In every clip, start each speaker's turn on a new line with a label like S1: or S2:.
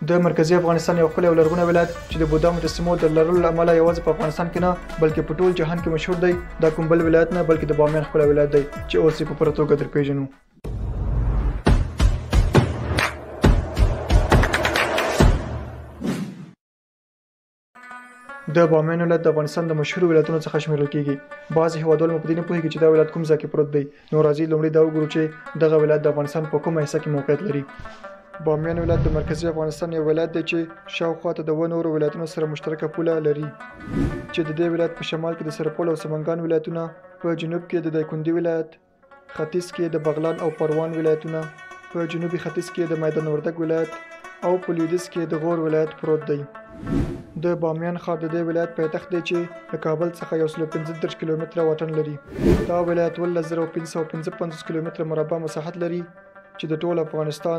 S1: د مرکزی افغانستان یو ښکلی او لرغونی ولایت چې د بودا مجسمو د لرلو له امله یوازې په افغانستان کې نه بلکې په ټول جهان کې مشهور دی. دا کوم بل ولایت نه بلکې د بامیان ښکلی ولایت دی چې اوس یې په پوره توګه درپېژنو. د بامیان ولایت د افغانستان د مشهورو ولایتونو څخه شمیرل کېږي. بعضې هېوادوال مو په دې نه پوهېږي چې دا ولایت کوم ځای کې پروت دی. نو راځئ لومړی دا وګورو چې دغه ولایت د افغانستان په کومه حصه کې موقعیت لري. بامیان ولایت د مرکزی افغانستان یو ولایت دی چې شاوخوا ته د اووه نورو ولایتونو سره مشترکه پوله لري چې د دې ولایت په شمال کې د سرپل او سمنګان ولایتونه، په جنوب کې د دایکنډي ولایت، ختیځ کې د بغلان او پروان ولایتونه، په جنوبي ختیځ کې د میدان وردګ ولایت او په لویدیځ کې د غور ولایت پروت دی. د بامیان ښار د دې ولایت پایتخت دی چې له کابل څخه 135 کیلومتره واټن لري. دا ولایت 12555 کیلومتره مربع مساحت لري چې د ټول افغانستان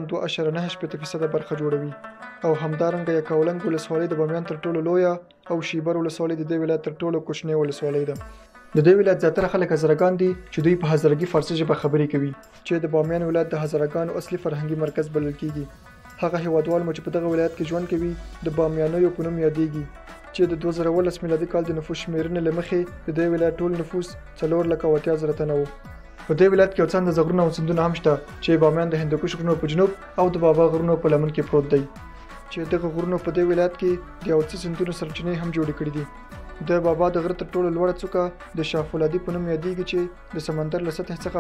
S1: 2.98% برخه جوړوي. او همدارنګه یکاولنګ ولسوالۍ د بامیان تر ټولو لویه او شیبر ولسوالۍ د دې ولایت تر ټولو کوچنۍ ولسوالۍ ده. د دې ولایت زیاتره خلک هزارګان دي چې دوی په هزارګي فارسي ژبه خبرې کوي چې د بامیان ولایت د هزارګانو اصلي فرهنګي مرکز بلل کېږي. هغه هیوادوال مو چې په دغه ولایت کې ژوند کوي د بامیانیو په نوم یادېږي چې د 2019 میلادي کال د نفوس شمېرنې له مخې د دې ولایت ټول نفوس 4,80,000 تنه و. په دې ولایت کې یو څه اندازه غرونه او سیندونه هم شته چې بامیان د هندوکش غرونو په جنوب او د بابا غرونو په لمن کې پروت دی چې دغه غرونو په دې ولایت کې د یو څه سیندونو سرچینې هم جوړې کړې دي. د بابا د غره تر ټولو لوړه څوکه د شاه فولادي په نوم یادېږي چې د سمندر له سطحې څخه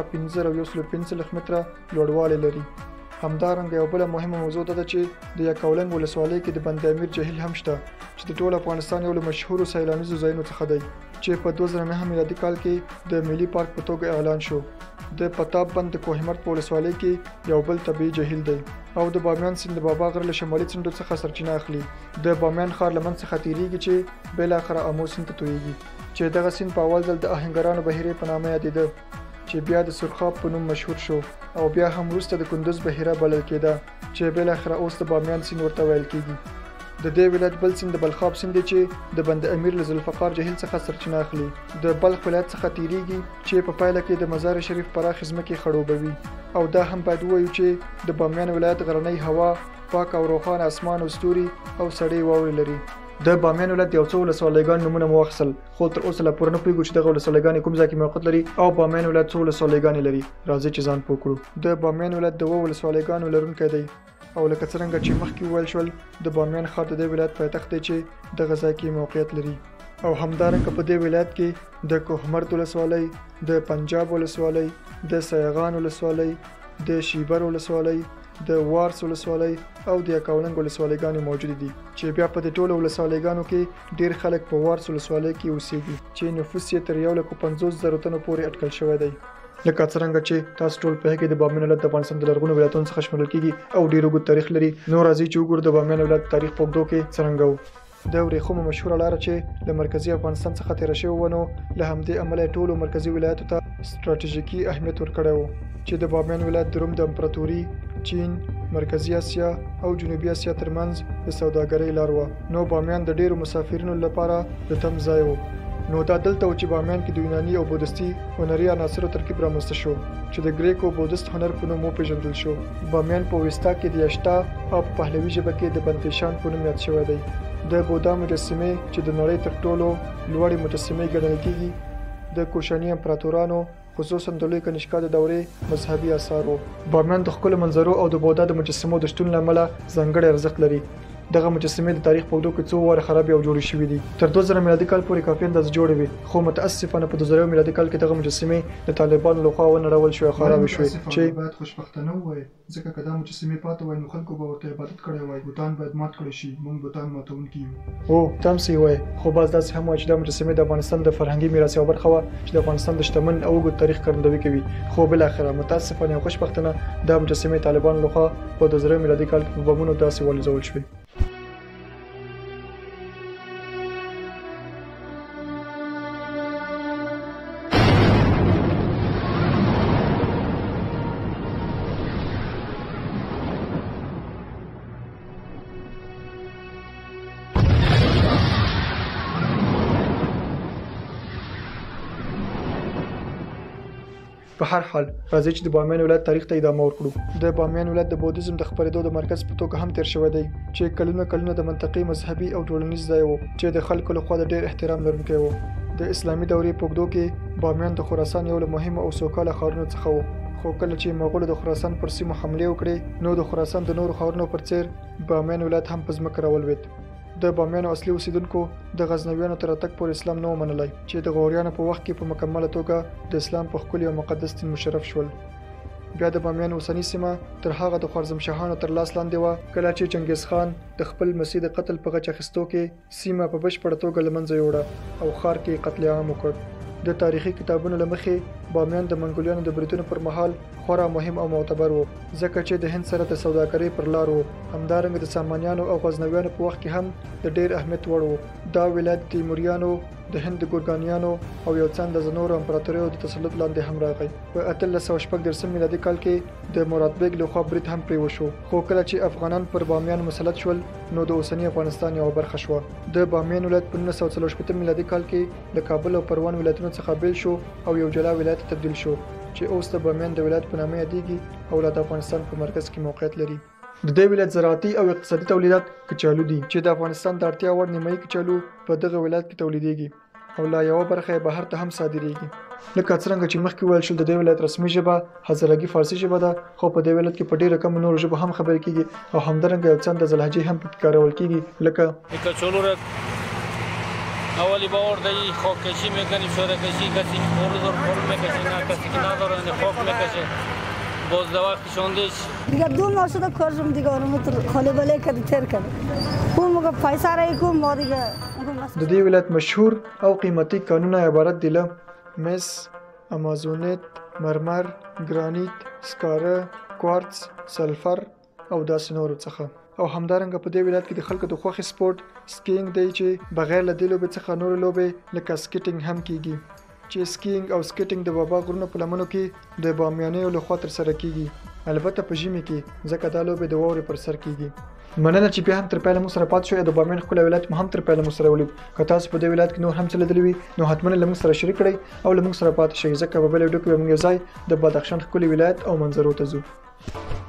S1: 1515 متره لوړوالی لري. همدارنګه یو بله مهمه موضوع ده چې د یکاولنګ ولسوالۍ کې د بند امیر جهیل هم شته چې د ټول افغانستان یو له مشهورو سیلانیزو ځایونو څخه دی چې په 2009 میلادي کال کې د ملي پارک په توګه اعلان شو. د پتاب بند د کوهمرد په ولسوالۍ کې یو بل طبیعي جهیل دی او د بامیان سیند د بابا غر له شمالي څنډو څخه سرچینه اخلي. د بامیان ښار لمن څخه تیریږي چې بالاخره امو سیند ته تویږي چې دغه سیند په اول ځل د آهنګرانو بهیرې په نامه یادېده چې بیا د سرخاب په نوم مشهور شو او بیا هم وروسته د کندوز بهیره بلل کېده چې بالاخره اوس د بامیان سیند ورته ویل کېږي. د دې ولایت بل سیند د بلخاب سیند دی چې د بند امیر له ذوالفقار جهیل څخه سرچینه اخلي. د بلخ ولایت څخه تیریږي چې په پایله کې د مزار شریف پراخې ځمکې خړوبوي. او دا هم باید ووایو چې د بامیان ولایت غرنۍ هوا، پاک او روښانه اسمان او ستوري او سړې واورې لري. د بامیان ولایت یو څو ولسوالیګان نومونه مو واخیستل خو تر اوسه لا پوره نه پوهېږو چې دغه ولسوالیګانې کوم ځای کې موقعیت لري او بامیان ولایت څو ولسوالیګانې لري. راځئ چې ځان پوه کړو. د بامیان ولایت د 2 ولسوالیګانو لرونکی دی او لکه څرنګه چې مخکې وویل شول د بامیان ښار د دې ولایت پایتخت دی چې دغه ځای کې موقعیت لري. او همدارنګه په دې ولایت کې د کوهمرد ولسوالۍ، د پنجاب ولسوالۍ، د سیغان ولسوالۍ، د شیبر ولسوالۍ، د وارس ولسوالۍ او د یکاولنګ ولسوالیګانې موجودې دي چې بیا په دې ټولو ولسوالیګانو کې ډېر خلک په وارس ولسوالۍ کې اوسېږي چې نفوس یې تر 1,50,000 تنو پورې اټکل شوی دی. لکه څرنګه چې تاسو ټول پوهېږئ د بامیان ولایت د افغانستان د لرغونو ولایتونو څخه شمیرل کېږي او ډېر اوږد تاریخ لري. نو راځئ چې وګورو د بامیان ولایت تاریخ په اوږدو کې څرنګه و. د ورېښمو مشهوره لاره چې له مرکزي افغانستان څخه تېره شوې وه نو له همدې امله یې ټولو مرکزي ولایتو ته ستراتیژیکي اهمیت ورکړی و چې د بامیان ولایت د روم د امپراتوري، چین، مرکزي اسیا او جنوبي اسیا ترمنځ د سوداګرۍ لار وه. نو بامیان د ډېرو مسافرینو لپاره د تم ځای و. نو دا دلته و چې بامیان کې د یوناني او بودستي هنري عناصرو ترکیب رامنځته شو چې د ګریکو بودست هنر په نوم وپېژندل شو. بامیان په وستا کې د یشتا او په پهلوي ژبه کې د بنتشان په نوم یاد شوی دی. د بودا مجسمې چې د نړۍ تر ټولو لوړې مجسمې ګڼل کېږي د کوشاني امپراتورانو خصوصا د لوی کنیشکا د دورې مذهبي آثار وو. بامیان د ښکلو منظرو او د بودا د مجسمو د شتون له امله ځانګړی ارزښت لري. دغه مجسمې د تاریخ په اوږدو کې څو واره خرابې او جوړې شوې دي. تر 2000 میلادي کال پورې کافي اندازه جوړې وې خو متاسفانه په 2001 میلادي کال کې دغه مجسمې د طالبانو لخوا ونړول شوې او خرابې شوې چې باید خوشبختانه ووایي ځکه که دا مجسمې پاتې وای نو خلکو به ورته عبادت کړی وای. بوتان باید مات کړی شي. موږ بوتان ماتونکي یو. او ته هم صحیح وایې خو باز داسې هم وایي چې دا مجسمې د افغانستان د فرهنګي میراث یوه برخه وه چې د افغانستان د شتمن او اوږد تاریخ ښکارندويي کوي. خو بالاخره متاسفانه او خوشبختانه دا مجسمې طالبانو لخوا په 2001 میلادي کال کې په بمونو داسې والوځول شوې. په هر حال راځي چې د بامیان ولایت تاریخ ته ادامه ورکړو. د بامیان ولایت د بودیزم د خپرېدو د مرکز په توګه هم تیر شوی دی چې کلونه د منطقي مذهبي او ټولنیز ځای و چې د خلکو لخوا د ډېر احترام لرونکی و. د اسلامي دورې په اوږدو کې بامیان د خراسان یو له مهمو او سوکاله ښارونو څخه و. خو کله چې مغولو د خراسان پر سیمو حملې وکړې نو د خراسان د نورو ښارونو پر څیر بامیان ولایت هم په ځمکه راولوېد. د بامیانو اصلي اوسیدونکو د غزنویانو تر راتګ پورې اسلام نه و منلی چې د غوریانو په وخت کې په مکمله توګه د اسلام په ښکلي او مقدس دین مشرف شول. بیا د بامیان اوسنی سیمه تر هغه د خوارزمشاهانو تر لاس لاندې وه کله چې چنګیز خان د خپل مسیح د قتل په غچ اخیستو کې سیمه په بشپړه توګه له منځه یوړه او ښار کې قتل عام وکړ. د تاریخي کتابونو له مخې بامیان د منګولیانو د بریدونو پر مهال خورا مهم او معتبر و ځکه چې د هند سره د سوداګرۍ پر لار و. همدارنګه د سامانیانو او غزنویانو په وخت کې هم د ډېر اهمیت وړ و. دا ولایت د تیموریانو د هند د ګورګانیانو او یو څه اندازه نورو امپراتوریو د تسلط لاندې هم راغی. په 1814 میلادي کال کې د مراد بیګ لخوا برید هم پرې وشو خو کله چې افغانان پر بامیان مسلط شول نو د اوسنی افغانستان یوه برخه شوه. د بامیان ولایت په 1940 میلادي کال کې له کابل او پروان ولایتونو څخه بیل شو او یو جلا ولایت تبدیل شو چې اوس د بامیان د ولایت په نامه یادېږي او د افغانستان په مرکز کې موقعیت لري. د دې ولایت زراعتي او اقتصادي تولیدات کچالو دي چې د افغانستان د اړتیا وړ نیمایي کچالو په دغه ولایت کې تولیدېږي او لا یوه برخه یې بهر ته هم صادریږي. لکه څرنګه چې مخکې ویل شول د دې ولایت رسمي ژبه هزارګي فارسي ژبه ده خو په دې ولایت کې په ډېره کمو نورو ژبو هم خبرې کېږي او همدارنګه یو څه اندازه لهجې هم پکې کارول کېږي لکه
S2: کچالو را اولی باور دایی خاک کشی میکنیم شده کشی کسی پول دار پول میکشه نه کسی که نداره خاک میکشه باز در وقت شاندش
S3: دیگه 2 ماه شده کارم دیگه آرمو خالی بله کرد تر کرد اون موقع پیسه رای کو ما دیگه
S1: د دې ولایت مشهور او قیمتي کانونه عبارت دي له مس، امازونیت، مرمر، ګرانیت، سکاره، کوارتز، سلفر او داسې نورو څخه. او همدارنګه په دې ولایت کې د خلکو د خوښې سپورت سکینګ دی چې بغیر له دې لوبې څخه نورې لوبې لکه سکیټینګ هم کیږي چې سکینګ او سکیټینګ د بابا غرونو په لمنو کې د بامیانیو لخوا ترسره کیږي البته په ژمي کې ځکه دا لوبې د واورې پر سر کیږي. مننه چې بیا هم تر پایله موږ سره پاتې شوئ. د بامیان ښکلی ولایت مو هم تر پایله موږ سره ولید. که تاسو په دې ولایت کې نور هم څه لیدلي وي نو حتما له موږ سره شریک کړئ او له موږ سره پاتې شئ ځکه په بلې ویډیو کې به موږ یو ځای د بدخشان ښکلي ولایت او منظرو ته ځو.